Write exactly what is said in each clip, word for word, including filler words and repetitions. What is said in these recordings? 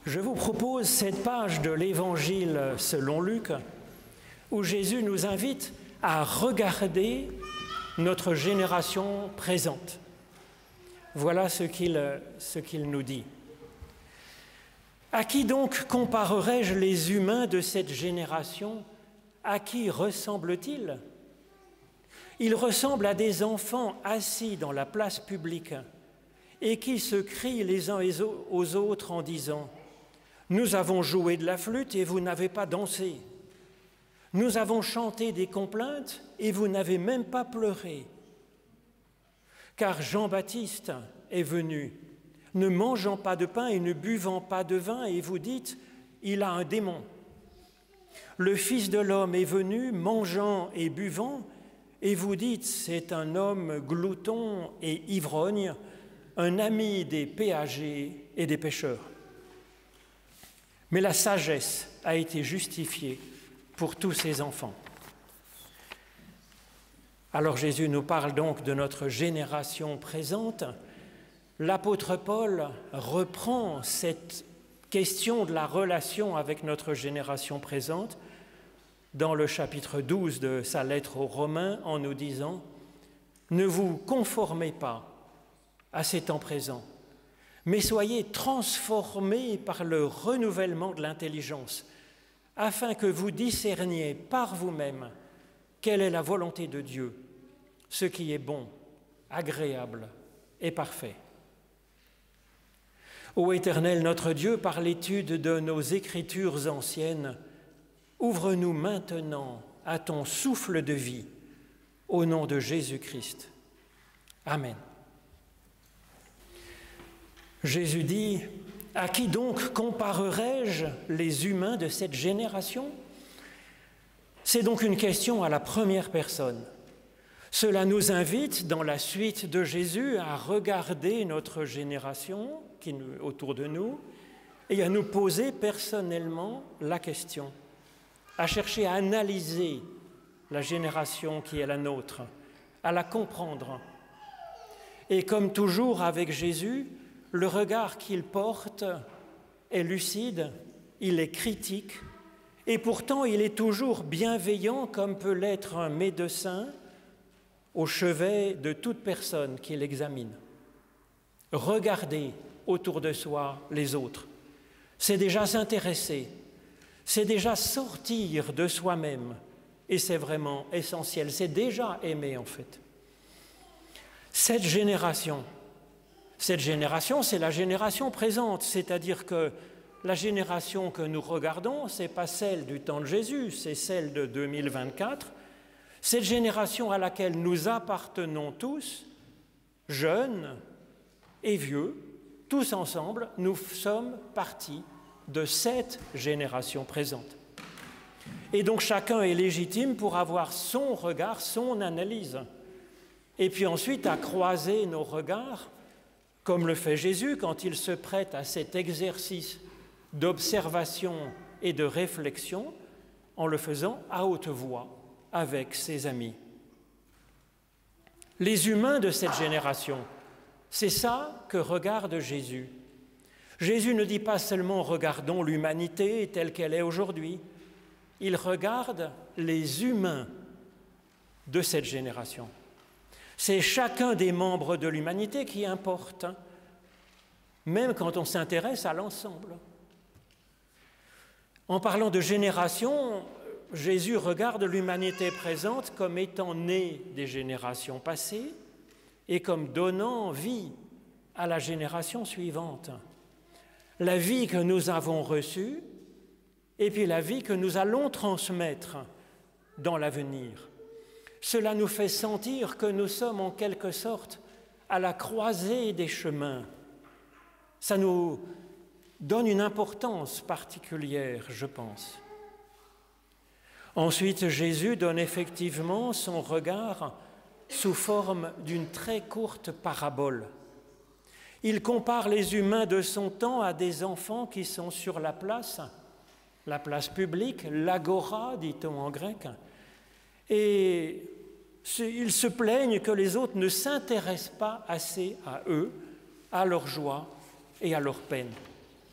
Je vous propose cette page de l'Évangile selon Luc, où Jésus nous invite à regarder notre génération présente. Voilà ce qu'il, ce qu'il nous dit. À qui donc comparerai-je les humains de cette génération? À qui ressemblent-ils? Ils ressemblent à des enfants assis dans la place publique et qui se crient les uns aux autres en disant « Nous avons joué de la flûte et vous n'avez pas dansé. Nous avons chanté des complaintes et vous n'avez même pas pleuré. Car Jean-Baptiste est venu, ne mangeant pas de pain et ne buvant pas de vin, et vous dites « Il a un démon. » Le Fils de l'homme est venu, mangeant et buvant, et vous dites « C'est un homme glouton et ivrogne, un ami des péagers et des pécheurs. » Mais la sagesse a été justifiée pour tous ses enfants. Alors Jésus nous parle donc de notre génération présente. L'apôtre Paul reprend cette question de la relation avec notre génération présente dans le chapitre douze de sa lettre aux Romains en nous disant « Ne vous conformez pas à ces temps présents, mais soyez transformés par le renouvellement de l'intelligence, afin que vous discerniez par vous-même quelle est la volonté de Dieu, ce qui est bon, agréable et parfait. » Ô Éternel notre Dieu, par l'étude de nos Écritures anciennes, ouvre-nous maintenant à ton souffle de vie, au nom de Jésus-Christ. Amen. Jésus dit, « À qui donc comparerai-je les humains de cette génération ?» C'est donc une question à la première personne. Cela nous invite, dans la suite de Jésus, à regarder notre génération qui nous, autour de nous et à nous poser personnellement la question, à chercher à analyser la génération qui est la nôtre, à la comprendre. Et comme toujours avec Jésus, le regard qu'il porte est lucide, il est critique, et pourtant il est toujours bienveillant comme peut l'être un médecin au chevet de toute personne qui l'examine. Regarder autour de soi les autres, c'est déjà s'intéresser, c'est déjà sortir de soi-même, et c'est vraiment essentiel, c'est déjà aimer en fait. Cette génération, cette génération, c'est la génération présente, c'est-à-dire que la génération que nous regardons, ce n'est pas celle du temps de Jésus, c'est celle de deux mille vingt-quatre. Cette génération à laquelle nous appartenons tous, jeunes et vieux, tous ensemble, nous sommes partis de cette génération présente. Et donc chacun est légitime pour avoir son regard, son analyse. Et puis ensuite à croiser nos regards, comme le fait Jésus quand il se prête à cet exercice d'observation et de réflexion, en le faisant à haute voix avec ses amis. Les humains de cette génération, c'est ça que regarde Jésus. Jésus ne dit pas seulement « regardons l'humanité telle qu'elle est aujourd'hui », il regarde les humains de cette génération. C'est chacun des membres de l'humanité qui importe, même quand on s'intéresse à l'ensemble. En parlant de génération, Jésus regarde l'humanité présente comme étant née des générations passées et comme donnant vie à la génération suivante. La vie que nous avons reçue et puis la vie que nous allons transmettre dans l'avenir. Cela nous fait sentir que nous sommes en quelque sorte à la croisée des chemins. Ça nous donne une importance particulière, je pense. Ensuite, Jésus donne effectivement son regard sous forme d'une très courte parabole. Il compare les humains de son temps à des enfants qui sont sur la place, la place publique, l'agora, dit-on en grec, et ils se plaignent que les autres ne s'intéressent pas assez à eux, à leur joie et à leur peine.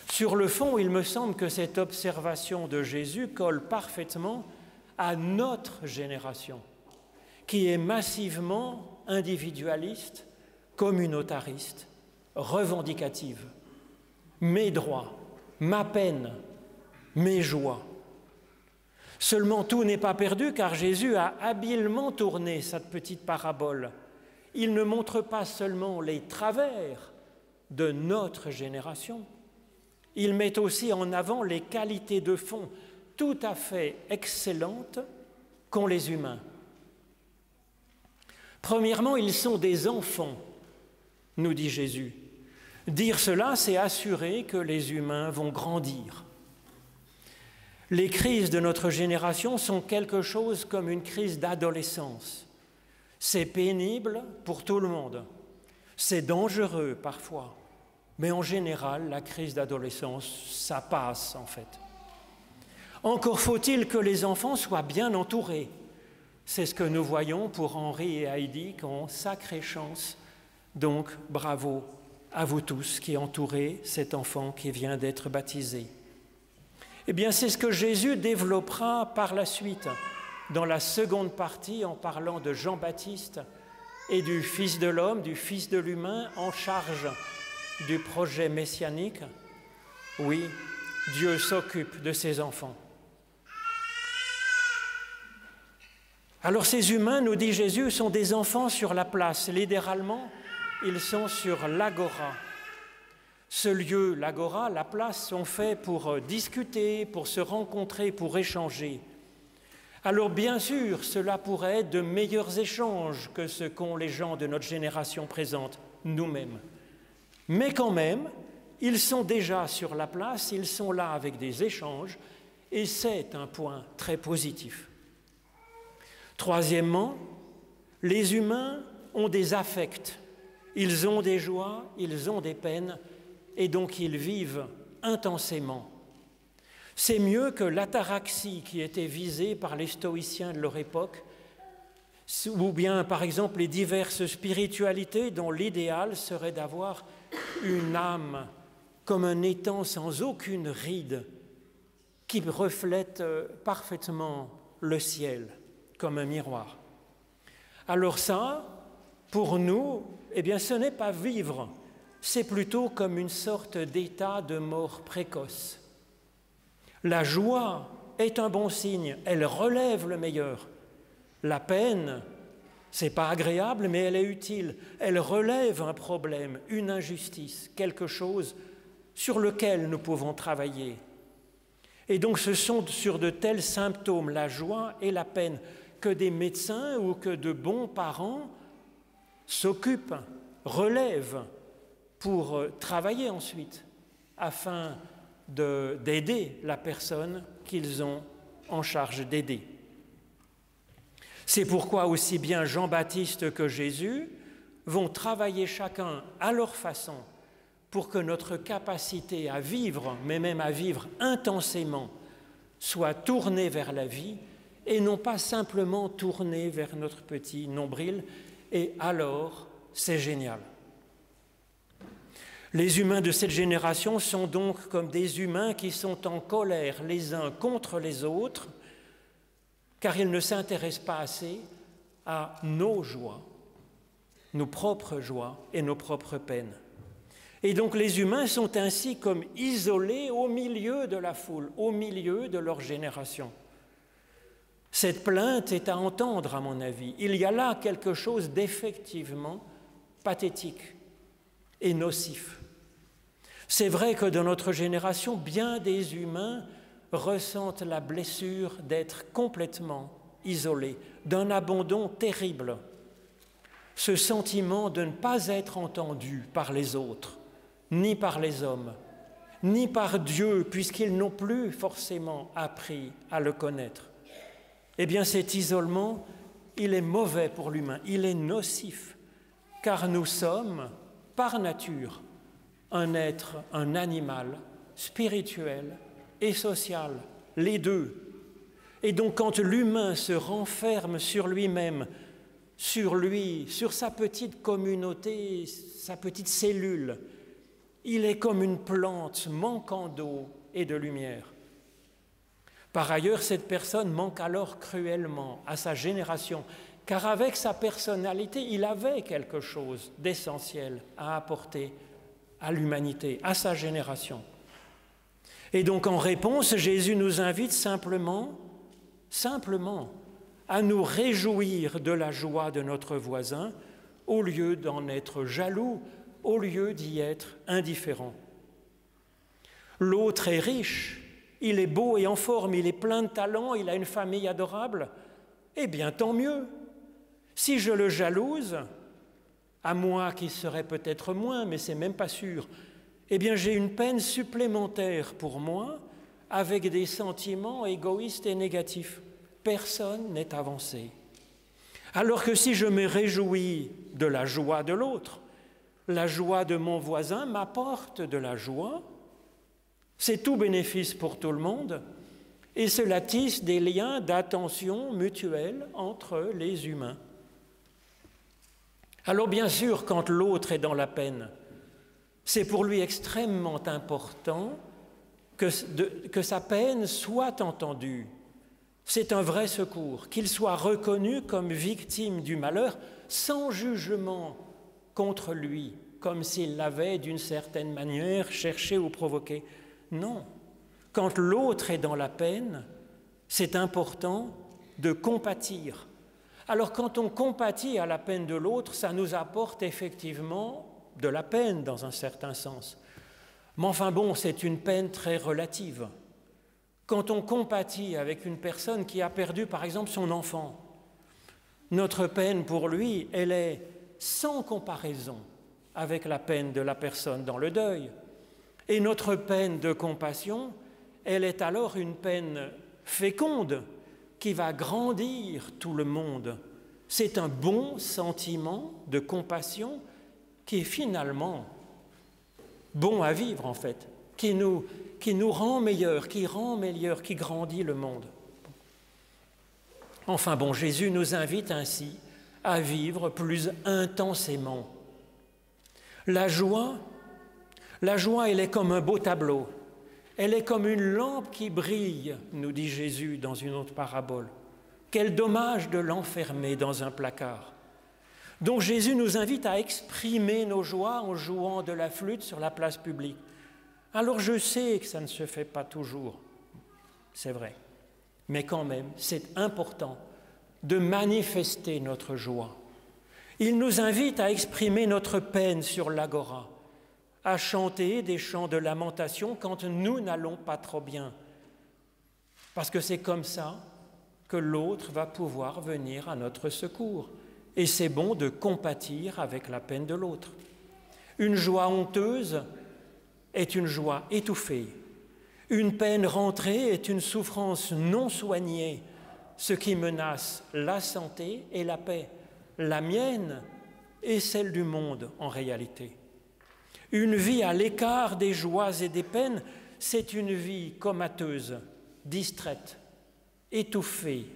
Sur le fond, il me semble que cette observation de Jésus colle parfaitement à notre génération, qui est massivement individualiste, communautariste, revendicative. Mes droits, ma peine, mes joies. Seulement tout n'est pas perdu car Jésus a habilement tourné cette petite parabole. Il ne montre pas seulement les travers de notre génération, il met aussi en avant les qualités de fond tout à fait excellentes qu'ont les humains. Premièrement, ils sont des enfants, nous dit Jésus. Dire cela, c'est assurer que les humains vont grandir. Les crises de notre génération sont quelque chose comme une crise d'adolescence. C'est pénible pour tout le monde. C'est dangereux parfois. Mais en général, la crise d'adolescence, ça passe en fait. Encore faut-il que les enfants soient bien entourés. C'est ce que nous voyons pour Henri et Heidi qui ont sacrée chance. Donc, bravo à vous tous qui entourez cet enfant qui vient d'être baptisé. Eh bien, c'est ce que Jésus développera par la suite, dans la seconde partie, en parlant de Jean-Baptiste et du Fils de l'homme, du Fils de l'humain, en charge du projet messianique. Oui, Dieu s'occupe de ses enfants. Alors ces humains, nous dit Jésus, sont des enfants sur la place. Littéralement, ils sont sur l'agora. Ce lieu, l'agora, la place, sont faits pour discuter, pour se rencontrer, pour échanger. Alors bien sûr, cela pourrait être de meilleurs échanges que ce qu'ont les gens de notre génération présente, nous-mêmes. Mais quand même, ils sont déjà sur la place, ils sont là avec des échanges, et c'est un point très positif. Troisièmement, les humains ont des affects, ils ont des joies, ils ont des peines, et donc ils vivent intensément. C'est mieux que l'ataraxie qui était visée par les stoïciens de leur époque, ou bien par exemple les diverses spiritualités dont l'idéal serait d'avoir une âme comme un étang sans aucune ride qui reflète parfaitement le ciel comme un miroir. Alors ça, pour nous, eh bien ce n'est pas vivre, c'est plutôt comme une sorte d'état de mort précoce. La joie est un bon signe, elle relève le meilleur. La peine, c'est pas agréable, mais elle est utile. Elle relève un problème, une injustice, quelque chose sur lequel nous pouvons travailler. Et donc ce sont sur de tels symptômes, la joie et la peine, que des médecins ou que de bons parents s'occupent, relèvent pour travailler ensuite, afin de, d'aider la personne qu'ils ont en charge d'aider. C'est pourquoi aussi bien Jean-Baptiste que Jésus vont travailler chacun à leur façon pour que notre capacité à vivre, mais même à vivre intensément, soit tournée vers la vie et non pas simplement tournée vers notre petit nombril. Et alors, c'est génial. Les humains de cette génération sont donc comme des humains qui sont en colère les uns contre les autres, car ils ne s'intéressent pas assez à nos joies, nos propres joies et nos propres peines. Et donc les humains sont ainsi comme isolés au milieu de la foule, au milieu de leur génération. Cette plainte est à entendre, à mon avis. Il y a là quelque chose d'effectivement pathétique et nocif. C'est vrai que dans notre génération, bien des humains ressentent la blessure d'être complètement isolés, d'un abandon terrible, ce sentiment de ne pas être entendu par les autres, ni par les hommes, ni par Dieu, puisqu'ils n'ont plus forcément appris à le connaître. Eh bien, cet isolement, il est mauvais pour l'humain, il est nocif, car nous sommes, par nature, un être, un animal spirituel et social, les deux. Et donc quand l'humain se renferme sur lui-même, sur lui, sur sa petite communauté, sa petite cellule, Il est comme une plante manquant d'eau et de lumière. Par ailleurs, cette personne manque alors cruellement à sa génération, car avec sa personnalité, il avait quelque chose d'essentiel à apporter à l'humanité, à sa génération. Et donc en réponse, Jésus nous invite simplement, simplement, à nous réjouir de la joie de notre voisin, au lieu d'en être jaloux, au lieu d'y être indifférent. L'autre est riche, il est beau et en forme, il est plein de talent, il a une famille adorable, eh bien tant mieux. Si je le jalouse, à moi qui serait peut-être moins, mais c'est même pas sûr, eh bien j'ai une peine supplémentaire pour moi avec des sentiments égoïstes et négatifs. Personne n'est avancé. Alors que si je me réjouis de la joie de l'autre, la joie de mon voisin m'apporte de la joie, c'est tout bénéfice pour tout le monde, et cela tisse des liens d'attention mutuelle entre les humains. Alors bien sûr, quand l'autre est dans la peine, c'est pour lui extrêmement important que, de, que sa peine soit entendue. C'est un vrai secours, qu'il soit reconnu comme victime du malheur sans jugement contre lui, comme s'il l'avait d'une certaine manière cherché ou provoqué. Non, quand l'autre est dans la peine, c'est important de compatir. Alors quand on compatit à la peine de l'autre, ça nous apporte effectivement de la peine dans un certain sens. Mais enfin bon, c'est une peine très relative. Quand on compatit avec une personne qui a perdu par exemple son enfant, notre peine pour lui, elle est sans comparaison avec la peine de la personne dans le deuil. Et notre peine de compassion, elle est alors une peine féconde qui va grandir tout le monde. C'est un bon sentiment de compassion qui est finalement bon à vivre en fait, qui nous, qui nous rend meilleurs, qui rend meilleurs, qui grandit le monde. Enfin bon, Jésus nous invite ainsi à vivre plus intensément. La joie, la joie, elle est comme un beau tableau. Elle est comme une lampe qui brille, nous dit Jésus dans une autre parabole. Quel dommage de l'enfermer dans un placard. Donc Jésus nous invite à exprimer nos joies en jouant de la flûte sur la place publique. Alors je sais que ça ne se fait pas toujours, c'est vrai, mais quand même, c'est important de manifester notre joie. Il nous invite à exprimer notre peine sur l'agora, à chanter des chants de lamentation quand nous n'allons pas trop bien. Parce que c'est comme ça que l'autre va pouvoir venir à notre secours. Et c'est bon de compatir avec la peine de l'autre. Une joie honteuse est une joie étouffée. Une peine rentrée est une souffrance non soignée, ce qui menace la santé et la paix, la mienne et celle du monde en réalité. Une vie à l'écart des joies et des peines, c'est une vie comateuse, distraite, étouffée.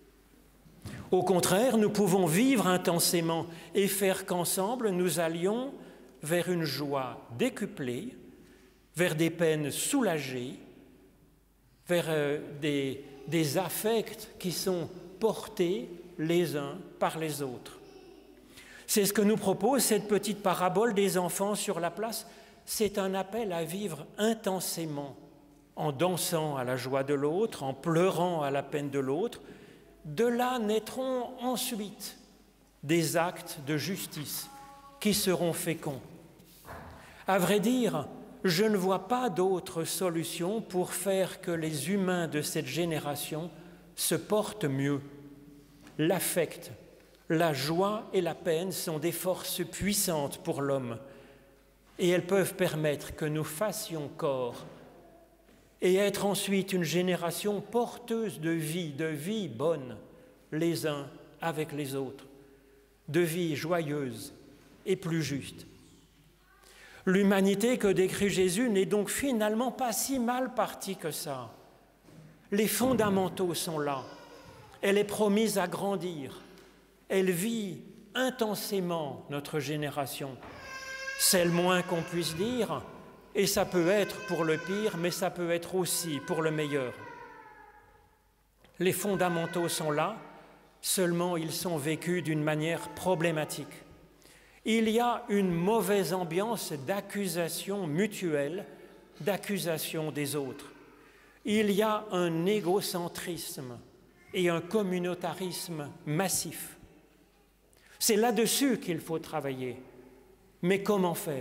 Au contraire, nous pouvons vivre intensément et faire qu'ensemble, nous allions vers une joie décuplée, vers des peines soulagées, vers euh, des, des affects qui sont portés les uns par les autres. C'est ce que nous propose cette petite parabole des enfants sur la place. C'est un appel à vivre intensément, en dansant à la joie de l'autre, en pleurant à la peine de l'autre. De là naîtront ensuite des actes de justice qui seront féconds. À vrai dire, je ne vois pas d'autre solution pour faire que les humains de cette génération se portent mieux. L'affect, la joie et la peine sont des forces puissantes pour l'homme et elles peuvent permettre que nous fassions corps et être ensuite une génération porteuse de vie, de vie bonne, les uns avec les autres, de vie joyeuse et plus juste. L'humanité que décrit Jésus n'est donc finalement pas si mal partie que ça. Les fondamentaux sont là. Elle est promise à grandir. Elle vit intensément notre génération. C'est le moins qu'on puisse dire, Et ça peut être pour le pire, mais ça peut être aussi pour le meilleur. Les fondamentaux sont là, seulement ils sont vécus d'une manière problématique. Il y a une mauvaise ambiance d'accusation mutuelle, d'accusation des autres. Il y a un égocentrisme et un communautarisme massif. C'est là-dessus qu'il faut travailler. Mais comment faire ?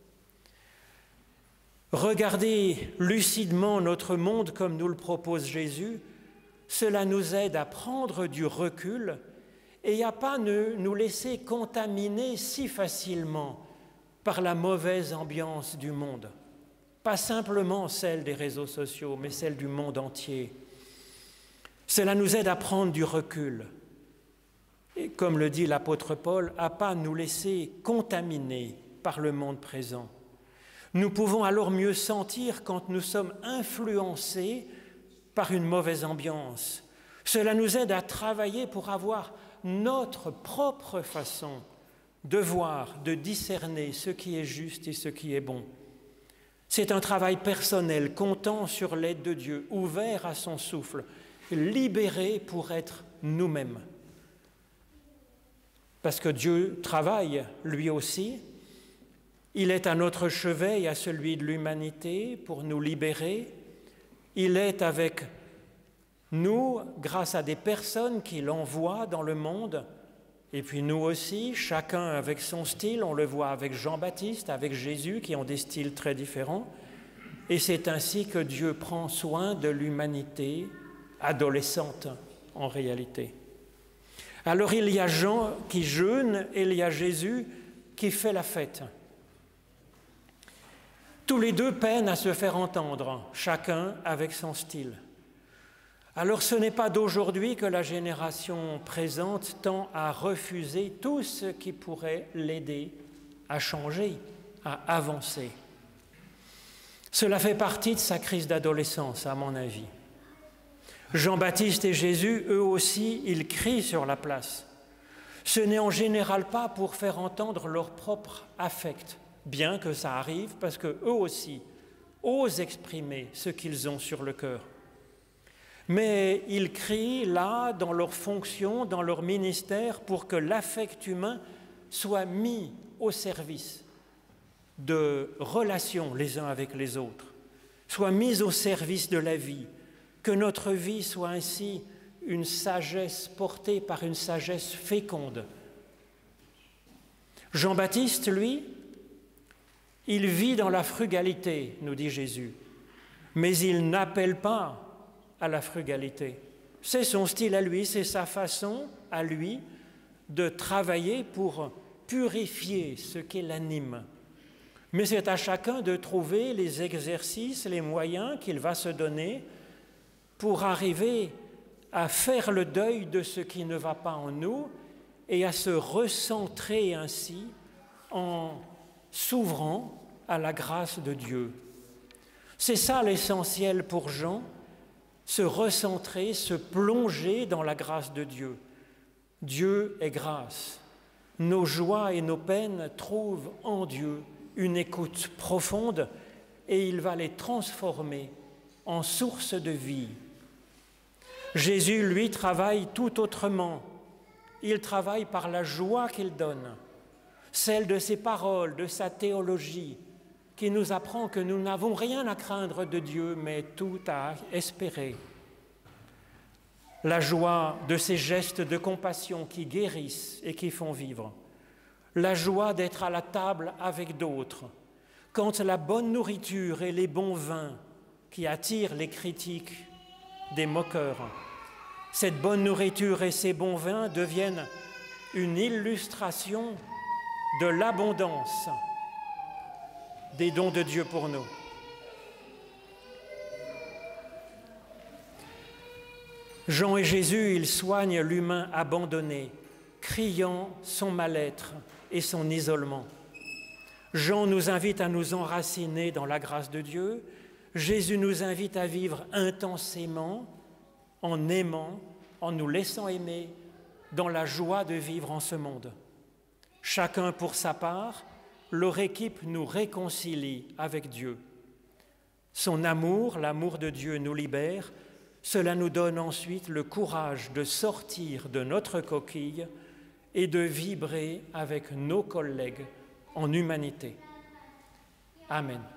Regarder lucidement notre monde comme nous le propose Jésus, cela nous aide à prendre du recul et à ne pas nous laisser contaminer si facilement par la mauvaise ambiance du monde. Pas simplement celle des réseaux sociaux, mais celle du monde entier. Cela nous aide à prendre du recul. Et comme le dit l'apôtre Paul, à ne pas nous laisser contaminer par le monde présent. Nous pouvons alors mieux sentir quand nous sommes influencés par une mauvaise ambiance. Cela nous aide à travailler pour avoir notre propre façon de voir, de discerner ce qui est juste et ce qui est bon. C'est un travail personnel, comptant sur l'aide de Dieu, ouvert à son souffle, libéré pour être nous-mêmes. Parce que Dieu travaille lui aussi. Il est à notre chevet et à celui de l'humanité pour nous libérer. Il est avec nous grâce à des personnes qu'il envoie dans le monde. Et puis nous aussi, chacun avec son style. On le voit avec Jean-Baptiste, avec Jésus, qui ont des styles très différents. Et c'est ainsi que Dieu prend soin de l'humanité adolescente, en réalité. Alors il y a Jean qui jeûne et il y a Jésus qui fait la fête. Tous les deux peinent à se faire entendre, chacun avec son style. Alors ce n'est pas d'aujourd'hui que la génération présente tend à refuser tout ce qui pourrait l'aider à changer, à avancer. Cela fait partie de sa crise d'adolescence, à mon avis. Jean-Baptiste et Jésus, eux aussi, ils crient sur la place. Ce n'est en général pas pour faire entendre leur propre affect, bien que ça arrive, parce qu'eux aussi osent exprimer ce qu'ils ont sur le cœur. Mais ils crient là, dans leur fonction, dans leur ministère, pour que l'affect humain soit mis au service de relations les uns avec les autres, soit mis au service de la vie, que notre vie soit ainsi une sagesse portée par une sagesse féconde. Jean-Baptiste, lui, il vit dans la frugalité, nous dit Jésus, mais il n'appelle pas à la frugalité. C'est son style à lui, c'est sa façon à lui de travailler pour purifier ce qui l'anime. Mais c'est à chacun de trouver les exercices, les moyens qu'il va se donner pour arriver à faire le deuil de ce qui ne va pas en nous et à se recentrer ainsi en s'ouvrant à la grâce de Dieu. C'est ça l'essentiel pour Jean, se recentrer, se plonger dans la grâce de Dieu. Dieu est grâce. Nos joies et nos peines trouvent en Dieu une écoute profonde et il va les transformer en source de vie. Jésus, lui, travaille tout autrement. Il travaille par la joie qu'il donne, celle de ses paroles, de sa théologie, qui nous apprend que nous n'avons rien à craindre de Dieu, mais tout à espérer. La joie de ces gestes de compassion qui guérissent et qui font vivre. La joie d'être à la table avec d'autres, quand la bonne nourriture et les bons vins qui attirent les critiques des moqueurs, cette bonne nourriture et ces bons vins deviennent une illustration de l'abondance des dons de Dieu pour nous. Jean et Jésus, ils soignent l'humain abandonné, criant son mal-être et son isolement. Jean nous invite à nous enraciner dans la grâce de Dieu. Jésus nous invite à vivre intensément, en aimant, en nous laissant aimer, dans la joie de vivre en ce monde. Chacun pour sa part, leur équipe nous réconcilie avec Dieu. Son amour, l'amour de Dieu nous libère. Cela nous donne ensuite le courage de sortir de notre coquille et de vibrer avec nos collègues en humanité. Amen.